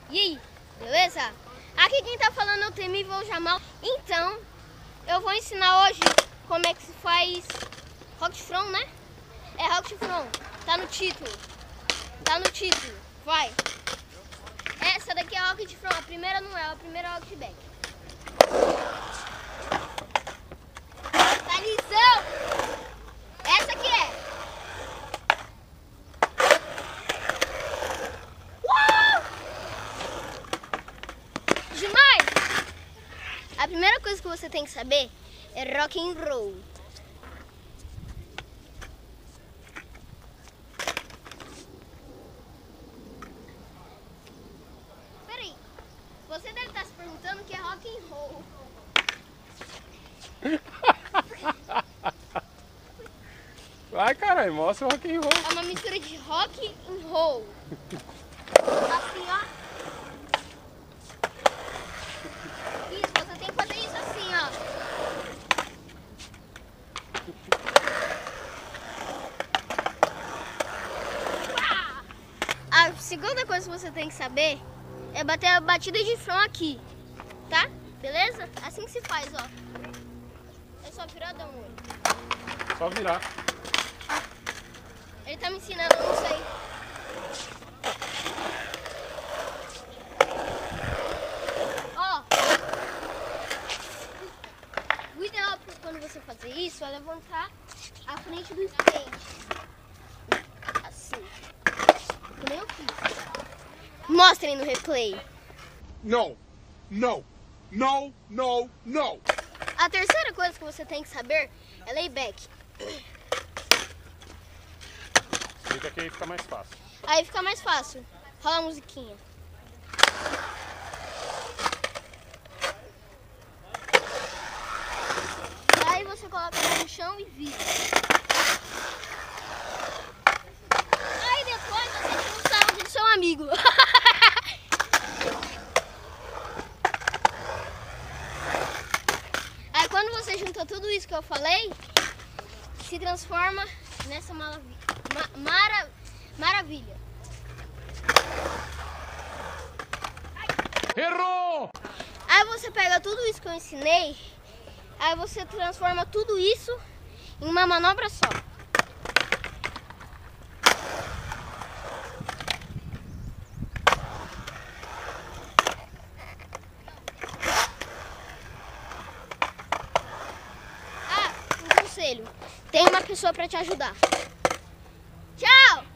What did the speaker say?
E aí, beleza? Aqui quem tá falando é o temível Jamal. Então, eu vou ensinar hoje como é que se faz Rocket From, né? É Rocket From, tá no título. Tá no título, vai. Essa daqui é a Rocket From, a primeira não é, a primeira é a Rocket Back. Tá lisão! Essa aqui é. Demais! A primeira coisa que você tem que saber é rock and roll. Peraí, você deve estar se perguntando o que é rock and roll. Vai, caralho, mostra o rock and roll. É uma mistura de rock and roll. Assim, ó. Isso, você tem que fazer isso assim, ó. A segunda coisa que você tem que saber é bater a batida de front aqui, tá? Beleza? Assim que se faz, ó. É só virar, dar um olho. Só virar. Ele tá me ensinando, eu não sei. Ó. O ideal quando você fazer isso é levantar a frente do skate. Assim. Que nem eu fiz. Mostrem no replay. No, no, no, no, no. A terceira coisa que você tem que saber é layback. Fica aqui aí fica mais fácil. Aí fica mais fácil. Rola a musiquinha. Aí você coloca no chão e vira. Aí depois você tira o sarro do seu amigo. Aí quando você junta tudo isso que eu falei, se transforma nessa maravilha. Errou! Aí você pega tudo isso que eu ensinei, aí você transforma tudo isso em uma manobra só. Ah, um conselho. Tem uma pessoa para te ajudar. Tchau!